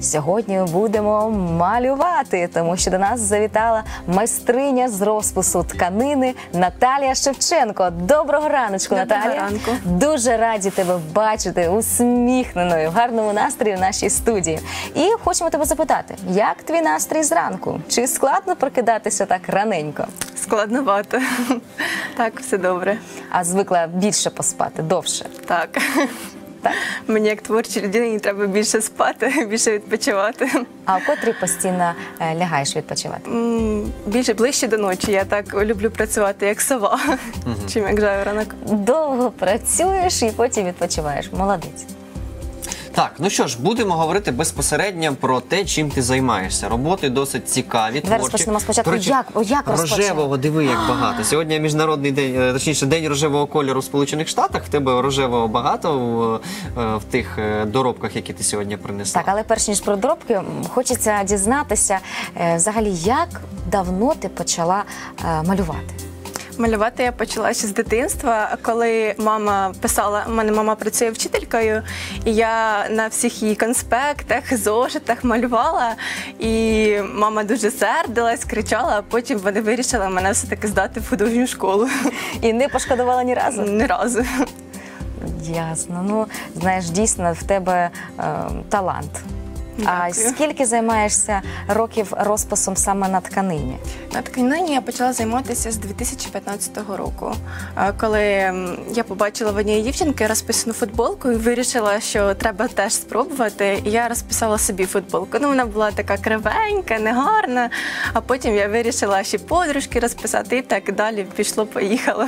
Сьогодні ми будемо малювати, тому що до нас завітала майстриня з розпису тканини Наталія Шевченко. Доброго раночку, Наталія. Доброго ранку. Дуже раді тебе бачити усміхненою, в гарному настрої в нашій студії. І хочемо тебе запитати, як твій настрій зранку? Чи складно прокидатися так раненько? Складновато. Так, все добре. А звикла більше поспати, довше? Так. Так. Мені як творчій людині треба більше спати, більше відпочивати. А в котрій постійно лягаєш відпочивати? Більше ближче до ночі. Я так люблю працювати як сова, чим як жаворонок. Довго працюєш і потім відпочиваєш. Молодець. Так, ну що ж, будемо говорити безпосередньо про те, чим ти займаєшся. Роботи досить цікаві, Давай творчі. розпочнемо спочатку. До речі, Як розпочати? рожевого, диви, як багато. Сьогодні міжнародний день, точніше, день рожевого кольору в Сполучених Штатах. В тебе рожевого багато в тих доробках, які ти сьогодні принесла. Так, але перш ніж про доробки, хочеться дізнатися, взагалі, як давно ти почала малювати? Малювати я почала ще з дитинства, коли мама писала, у мене мама працює вчителькою, і я на всіх її конспектах, зошитах малювала, і мама дуже сердилась, кричала, а потім вони вирішили мене все-таки здати в художню школу. І не пошкодувала ні разу? Ні разу. Ясно. Ну, знаєш, дійсно, в тебе талант. Дякую. А скільки займаєшся років розписом саме на тканині? На тканині я почала займатися з 2015 року, коли я побачила в одній дівчинки розписану футболку і вирішила, що треба теж спробувати. І я розписала собі футболку. Ну, вона була така кривенька, негарна, а потім я вирішила ще подружки розписати і так далі пішло-поїхало.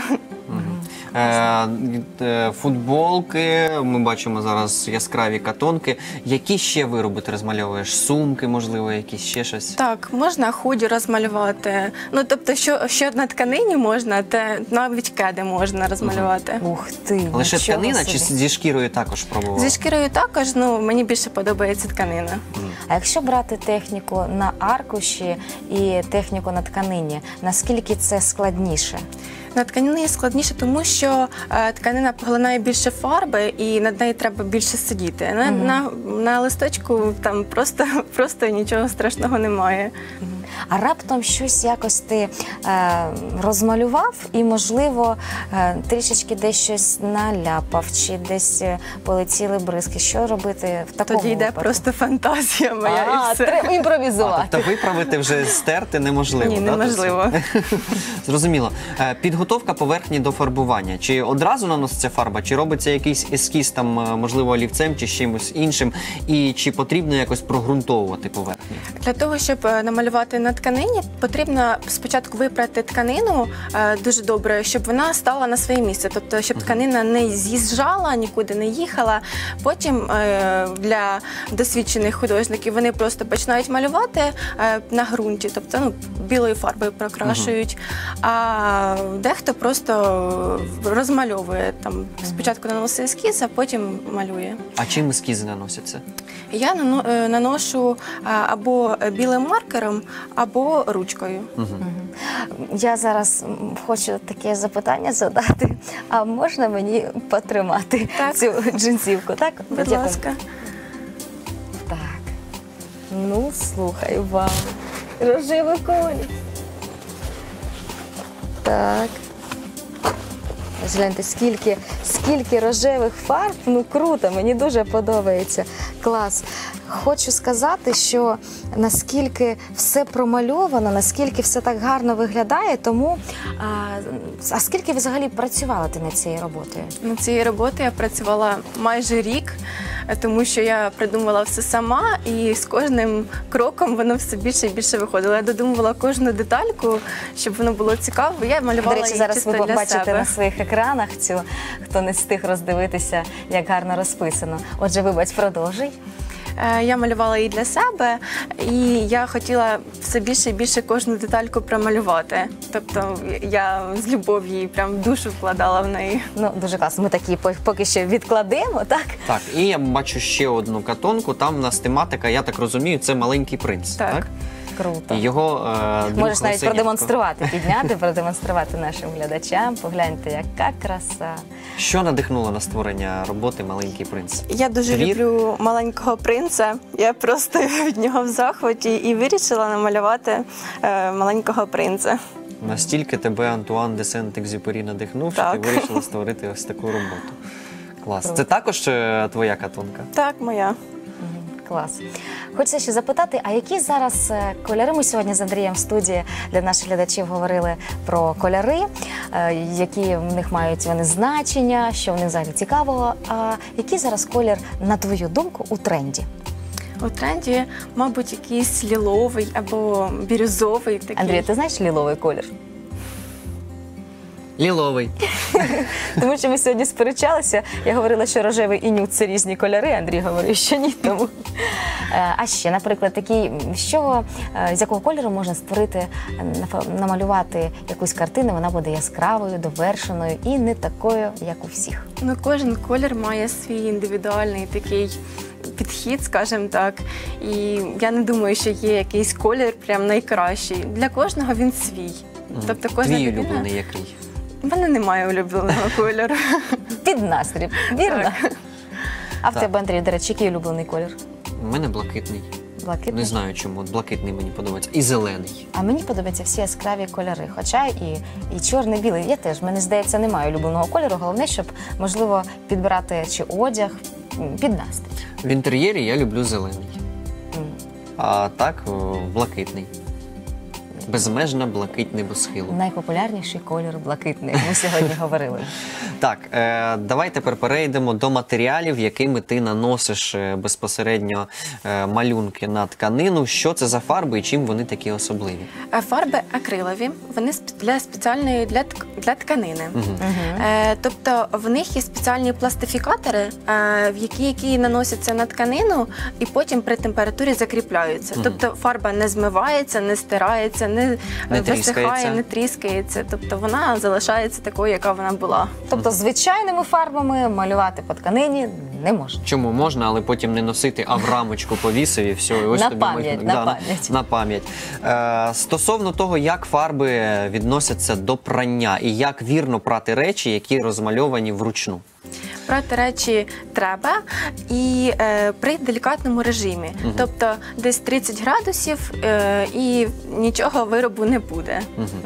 Футболки, ми бачимо зараз яскраві катонки. Які ще вироби ти розмальовуєш? Сумки, можливо, якісь ще щось? Так, можна худі розмалювати. Ну, тобто, що на тканині можна, те навіть кеди можна розмалювати. Ух ти, Лише нічого тканина собі. чи зі шкірою також пробувала? Зі шкірою також, ну, мені більше подобається тканина. А якщо брати техніку на аркуші і техніку на тканині, наскільки це складніше? На тканині складніше, тому що тканина поглинає більше фарби і над нею треба більше сидіти. На листочку там просто нічого страшного немає. А раптом щось якось ти розмалював і, можливо, трішечки десь щось наляпав, чи десь полетіли бризки. Що робити в такому Тоді йде випадку? просто фантазія моя і все. Треба імпровізувати. Тобто виправити вже стерти неможливо? Ні, да, неможливо. Зрозуміло. Підготовка поверхні до фарбування. Чи одразу наноситься фарба, чи робиться якийсь ескіз, там, можливо, олівцем чи чимось іншим? І чи потрібно якось прогрунтовувати поверхню? Для того, щоб намалювати на тканині, потрібно спочатку випрати тканину дуже добре, щоб вона стала на своє місце. Тобто, щоб тканина не з'їжджала, нікуди не їхала. Потім для досвідчених художників вони просто починають малювати на ґрунті, тобто білою фарбою прокрашують. А дехто просто розмальовує. Там, спочатку наносить ескіз, а потім малює. А чим ескізи наносяться? Я наношу або білим маркером, або ручкою. Я зараз хочу таке запитання задати. А можна мені потримати цю джинсівку? Так? Будь ласка. Так. Ну, слухай, вау. Рожевий колір. Так. Гляньте, скільки рожевих фарб, ну круто, мені дуже подобається. Клас. Хочу сказати, що наскільки все промальовано, наскільки все так гарно виглядає, тому... А скільки взагалі працювала ти над цією роботою? Над цією роботою я працювала майже рік, тому що я придумувала все сама, і з кожним кроком воно все більше і більше виходило. Я додумувала кожну детальку, щоб воно було цікаво. Я малювала До речі, її зараз чисто ви для побачите себе. на своїх екранах цю, хто не встиг роздивитися, як гарно розписано. Отже, вибач, продовжуй. Я малювала її для себе, і я хотіла все більше і більше кожну детальку промалювати. Тобто я з любов'ю її прям душу вкладала в неї. Ну, дуже класно. Ми такі поки що відкладемо, так? Так, і я бачу ще одну катонку, там у нас тематика, я так розумію, це «Маленький принц». Так. Круто. І його друг Можеш навіть Лисенятко. продемонструвати, підняти, продемонструвати нашим глядачам. Погляньте, яка краса. Що надихнуло на створення роботи «Маленький принц»? Я дуже Твір? люблю «Маленького принца». Я просто від нього в захваті і вирішила намалювати «Маленького принца». Настільки тебе Антуан де Сент-Екзюпері надихнув, що ти Так. вирішила створити ось таку роботу. Клас. Круто. Це також твоя катонка? Так, моя. Клас. Хочеться ще запитати, а які зараз кольори? Ми сьогодні з Андрієм в студії для наших глядачів говорили про кольори, які в них мають вони значення, що в них взагалі цікавого. А який зараз колір, на твою думку, у тренді? У тренді, мабуть, якийсь ліловий або бірюзовий такий. Андрій, ти знаєш ліловий колір? Ліловий. Тому що ми сьогодні сперечалися, я говорила, що рожевий і нюд – це різні кольори, Андрій говорив, що ні. Тому. А ще, наприклад, такий, з якого кольору можна створити, намалювати якусь картину, вона буде яскравою, довершеною і не такою, як у всіх. Ну, кожен колір має свій індивідуальний такий підхід, скажімо так. І я не думаю, що є якийсь колір прям найкращий. Для кожного він свій. Тобто кожна Твій людина... улюблений який? У мене немає улюбленого кольору. Під настрій, вірно? А в Так. тебе, Андрій, до речі, який улюблений колір? У мене блакитний. Блакитний? Не знаю чому. Блакитний мені подобається. І зелений. А мені подобаються всі яскраві кольори. Хоча і чорний, білий. Я теж, мені здається, немає улюбленого кольору. Головне, щоб, можливо, підбирати чи одяг під настрій. В інтер'єрі я люблю зелений. А так блакитний. Безмежна блакить небосхилу. Найпопулярніший колір блакитний. Ми сьогодні говорили. Так, давай тепер перейдемо до матеріалів, якими ти наносиш безпосередньо малюнки на тканину. Що це за фарби і чим вони такі особливі? Фарби акрилові, вони спеціальної для тканини. Тобто в них є спеціальні пластифікатори, які наносяться на тканину і потім при температурі закріпляються. Тобто фарба не змивається, не стирається, не висихає, тріскається. не тріскається. Тобто вона залишається такою, яка вона була. Тобто звичайними фарбами малювати по тканині не можна. Чому можна, але потім не носити, а в рамочку повісив і все. І ось На тобі пам'ять, на Да, пам'ять. на пам'ять. Стосовно того, як фарби відносяться до прання і як вірно прати речі, які розмальовані вручну. Прати речі треба і при делікатному режимі.Тобто десь 30 градусів і нічого виробу не буде.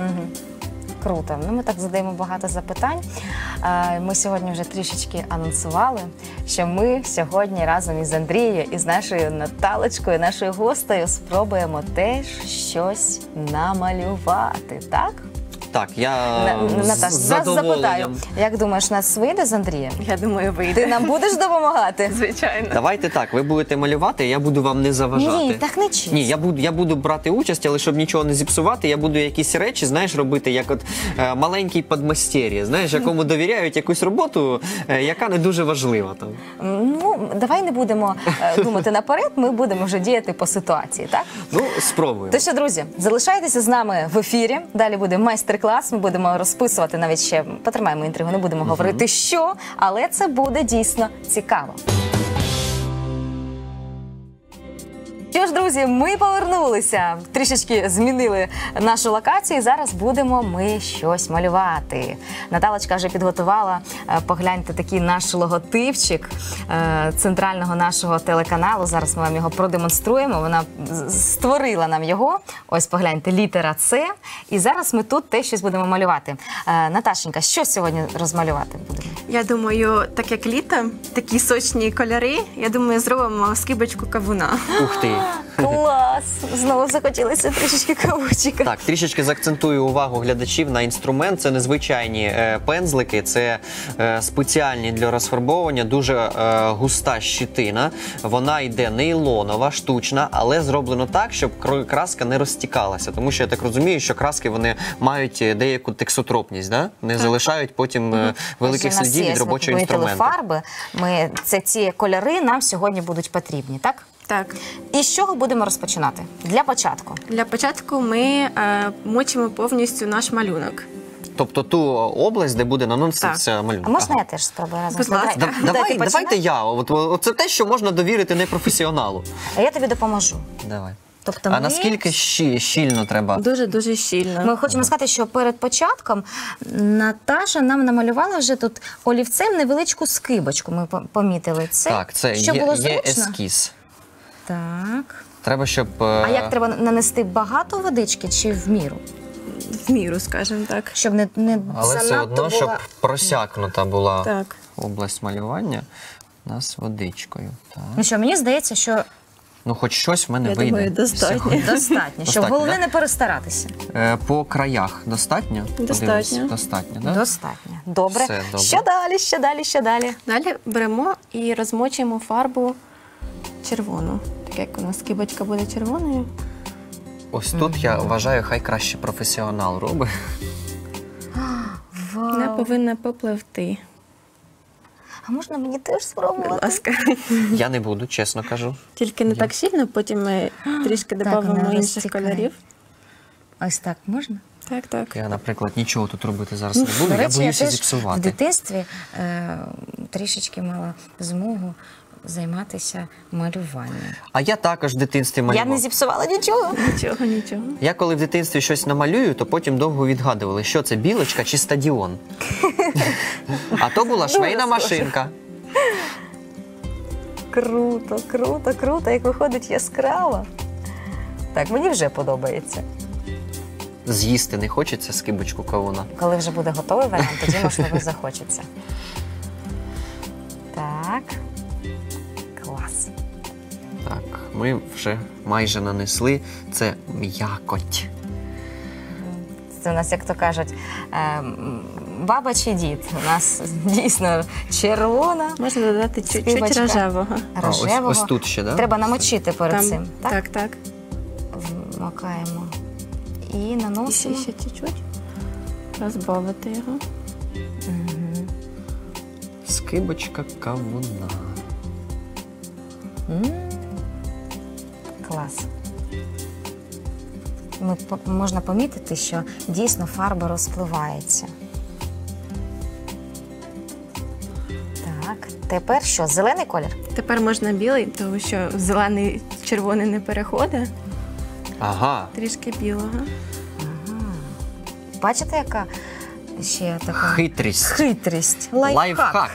Круто. Ну, ми так задаємо багато запитань. Ми сьогодні вже трішечки анонсували, що ми сьогодні разом із Андрією і з нашою Наталочкою, нашою гостею, спробуємо теж щось намалювати, так? Так, я Наташ, з зараз запитаю, задоволенням. як думаєш, нас вийде з Андрієм? Я думаю, Ти вийде. нам будеш допомагати? Звичайно. Давайте так, ви будете малювати, я буду вам не заважати. Ні, так не чесно. Ні, я буду брати участь, але щоб нічого не зіпсувати, я буду якісь речі, знаєш, робити, як от маленький подмастер'я, знаєш, якому довіряють якусь роботу, яка не дуже важлива там. Ну, давай не будемо думати наперед, ми будемо вже діяти по ситуації, так? Ну, спробуємо. То що, друзі, залишайтеся з нами в ефірі. Далі буде майстер-клас. Ми будемо розписувати, навіть ще потримаємо інтригу, не будемо говорити, що, але це буде дійсно цікаво. Що ж, друзі, ми повернулися, трішечки змінили нашу локацію, і зараз будемо ми щось малювати. Наталочка вже підготувала, погляньте, такий наш логотипчик центрального нашого телеканалу. Зараз ми вам його продемонструємо. Вона створила нам його. Ось, погляньте, літера С. І зараз ми тут теж щось будемо малювати. Наташенька, що сьогодні розмалювати будемо? Я думаю, так як літо, такі сочні кольори, я думаю, зробимо скибочку кавуна. Ух ти. Клас! Знову захотілося трішечки кавучика. Так, трішечки заакцентую увагу глядачів на інструмент. Це незвичайні пензлики, це спеціальні для розфарбовування, дуже густа щитина. Вона йде нейлонова, штучна, але зроблено так, щоб краска не розтікалася. Тому що я так розумію, що краски вони мають деяку тексотропність, да? Не залишають потім великих слідів від робочого інструменту. Фарби, це ці кольори нам сьогодні будуть потрібні, так? Так. І з чого будемо розпочинати? Для початку. Для початку ми мочимо повністю наш малюнок. Тобто ту область, де буде наноситися малюнок. А можна Ага. я теж спробую разом Будь з тобою? ласка. Давай ти Давайте починай. я. Це те, що можна довірити непрофесіоналу. А я тобі допоможу. Давай. Тобто А наскільки щільно треба? Дуже-дуже щільно. Ми хочемо сказати, що перед початком Наташа нам намалювала вже тут олівцем невеличку скибочку. Ми помітили це. Так, це Щоб було є зручно. ескіз. Так. Треба, щоб... А як треба нанести багато водички чи в міру? В міру, скажімо так. Щоб не Але все занадто одно, щоб була... просякнута була Так. область малювання у нас водичкою. Так. Ну що, мені здається, що Ну, хоч щось в мене Я вийде. думаю, достатньо. сьогодні. достатньо. Щоб Достатньо, головне да? не перестаратися. По краях достатньо? Достатньо. Подивись. Достатньо, так? Достатньо. Добре. Все добре. Що далі, що далі, що далі? Далі беремо і розмочуємо фарбу червону. Так як у нас скибочка буде червоною. Ось тут, я вважаю, хай краще професіонал робить. Вона Вау. повинна попливти. А можна мені теж Будь спробувати? ласка. Я не буду, чесно кажу. Тільки не так сильно, потім ми трішки Так, додамо вона інших розтікає. кольорів. Ось так можна? Так, так. Я, наприклад, нічого тут робити зараз не буду, До я речі, боюся теж в зіпсувати. дитинстві трішечки мала змогу займатися малюванням. А я також в дитинстві Я малював. не зіпсувала нічого. Нічого, нічого. Я коли в дитинстві щось намалюю, то потім довго відгадували, що це, білочка чи стадіон. А то була швейна машинка. Круто, круто, круто, як виходить яскраво. Так, мені вже подобається. З'їсти не хочеться скибочку кавуна. Коли вже буде готовий варіант, тоді, можливо, захочеться. Так. Клас. Так, ми вже майже нанесли. Це м'якоть. Це у нас, як то кажуть, баба чи дід. У нас дійсно червона, Можна додати чуть-чуть Скибочка. рожевого. рожевого. Ось тут ще, да? Треба намочити перед цим. Так? Так, так. Вмикаємо. І І наносимо. ще чуть-чуть. Розбавити його. Скибочка кавуна. Клас. Можна помітити, що дійсно фарба розпливається. Так, тепер що? Зелений колір? Тепер можна білий, тому що в зелений червоний не переходить. Ага. Трішки білого. Бачите, яка ще така Хитрість. хитрість, лайфхак.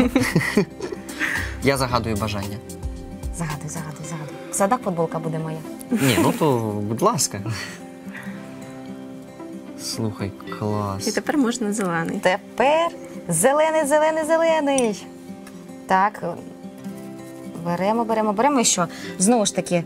Я загадую бажання. Загадуй. Задак футболка буде моя. Ні, ну то, будь ласка. Слухай, І клас. тепер можна зелений. Тепер зелений. Так, беремо. І що? Знову ж таки,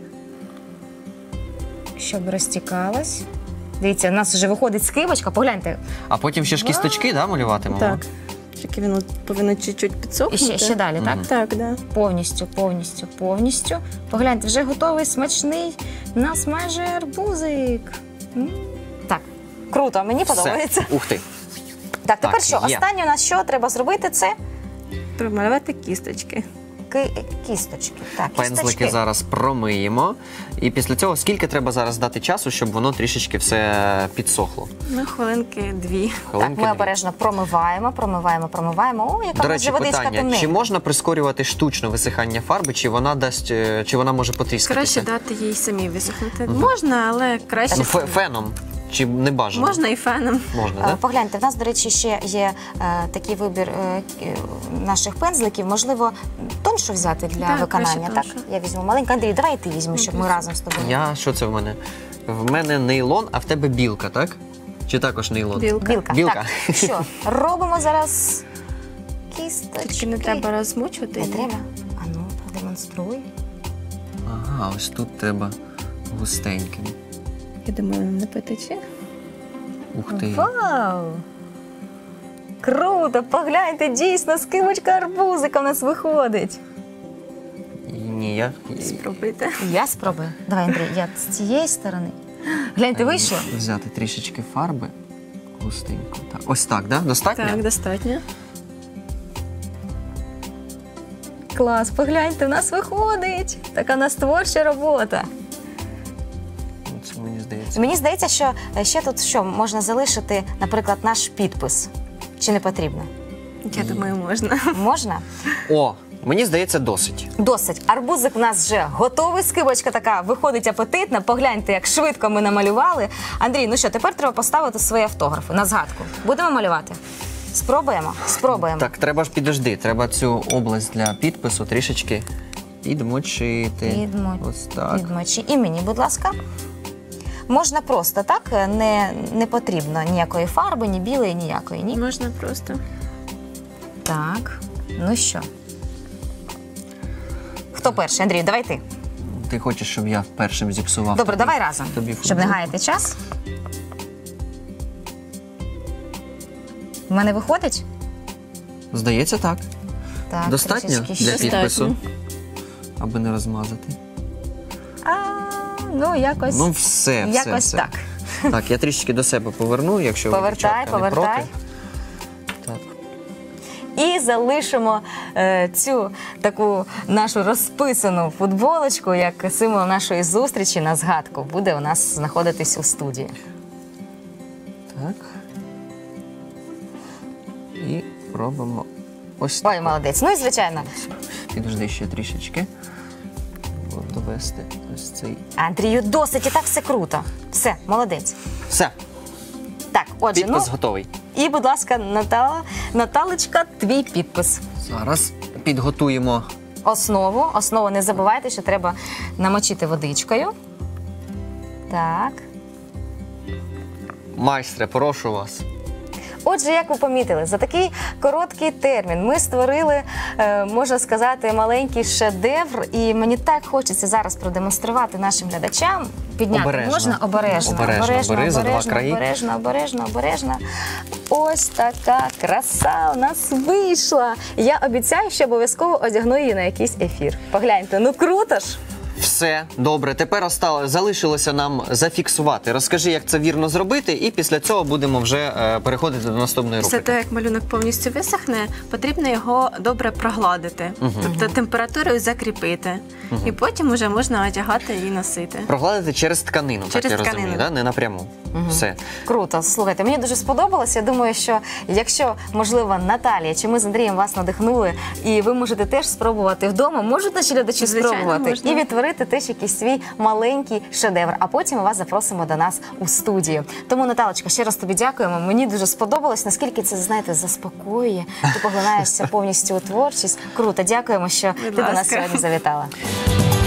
щоб розтікалась. Дивіться, у нас вже виходить скибочка, погляньте. А потім ще ж кісточки, да, малюватимемо? Так. Тільки він повинен чуть-чуть І підсохнути. ще далі, так? Мгм. Так, да. Повністю. Погляньте, вже готовий смачний у нас майже арбузик. Так, круто, мені подобається. Ух ти. Так, тепер Так, що? є. Останнє у нас що треба зробити? Це Промалювати кісточки. кісточки. Так, Пензлики кісточки. зараз промиємо. І після цього скільки треба зараз дати часу, щоб воно трішечки все підсохло? Ну, хвилинки 2. Так, Хвилинки ми дві. обережно промиваємо. О, яка До вже речі, водичка питання, темненька. чи можна прискорювати штучно висихання фарби, чи вона дасть, чи вона може потріскатися? Краще дати їй самі висохнути. Можна, але краще. Ну, феном, чи не бажано? Можна і феном. Можна, так? Погляньте, в нас, до речі, ще є такий вибір наших пензликів. Можливо, тоншу взяти для Так, виконання. краще Так, тоншу. я візьму маленьку. Андрій, давай і ти візьми, щоб ми разом з тобою. Що це в мене? В мене нейлон, а в тебе білка, так? Чи також нейлон? Білка. Білка. Так, що, робимо зараз кісточки. Тільки не треба розмочувати. Не її. треба? А ну, продемонструй. Ага, ось тут треба густеньким. Я думаю, не потече. Ух ти. Вау! Круто! Погляньте, дійсно, скибочка арбузика у нас виходить. Ні, я... Спробуйте. Я спробую. Давай, Андрій, я з цієї сторони. Гляньте, вийшло? Взяти трішечки фарби густенько. Так. Ось так, да? Достатньо? Так, достатньо. Клас, погляньте, у нас виходить. Така у нас творча робота. Це мені здається. Мені здається, що ще тут що, можна залишити, наприклад, наш підпис. Чи не потрібно? Я думаю, можна. Можна? О, Мені здається, досить. Досить. Арбузик в нас вже готовий. Скибочка така виходить апетитна. Погляньте, як швидко ми намалювали. Андрій, ну що, тепер треба поставити свої автографи на згадку. Будемо малювати? Спробуємо? Спробуємо. Так, треба ж підожди, треба цю область для підпису трішечки підмочити. Ось так. Підмочи. І мені, будь ласка. Можна просто, так? Не потрібно ніякої фарби, ні білої, ніякої, ні? Можна просто. Так, ну що? Хто перший? Андрій, давай ти. Ти хочеш, щоб я першим зіпсував? Добре, давай разом, тобі щоб не футболку? гаяти час. В мене виходить? Здається, так. Так, Достатньо трішечки для ще. підпису, аби не розмазати. Ну, якось, Ну, все. так. Так, я трішечки до себе поверну, якщо ви, дівчатка, не проти. Так. І залишимо цю таку нашу розписану футболочку, як символ нашої зустрічі на згадку. Буде у нас знаходитись у студії. Так. І робимо ось так. Ой, молодець. Ну і звичайно, Підожди ще трішечки. От, довести ось цей. Андрію, досить, і так все круто. Все, молодець. Все, Так, отже, підпис готовий. і, будь ласка, Наталечка, твій підпис. Зараз підготуємо. Основу не забувайте, що треба намочити водичкою. Так. Майстре, прошу вас. Отже, як ви помітили, за такий короткий термін ми створили, можна сказати, маленький шедевр. І мені так хочеться зараз продемонструвати нашим глядачам. Підняти Обережно. можна? Обережно. Обережно, бери за два краї. Обережно. Ось така краса у нас вийшла. Я обіцяю, що обов'язково одягну її на якийсь ефір. Погляньте, ну круто ж! Все, добре. Тепер залишилося нам зафіксувати. Розкажи, як це вірно зробити, і після цього будемо вже переходити до наступної Після рубрики. того, як малюнок повністю висохне, потрібно його добре прогладити, тобто температурою закріпити. І потім вже можна одягати і носити. Прогладити через тканину, так Через я розумію, тканину. да? Не напряму. Все. Круто, слухайте, мені дуже сподобалося. Я думаю, що якщо, можливо, Наталія чи ми з Андрієм вас надихнули, і ви можете теж спробувати вдома, можуть наші глядачі Звичайно, спробувати можна. і відтворити теж якийсь свій маленький шедевр. А потім ми вас запросимо до нас у студію. Тому, Наталочка, ще раз тобі дякуємо. Мені дуже сподобалось, наскільки це, знаєте, заспокоює. Ти поглинаєшся повністю у творчість. Круто, дякуємо, що Будь ти до нас ласка. сьогодні завітала.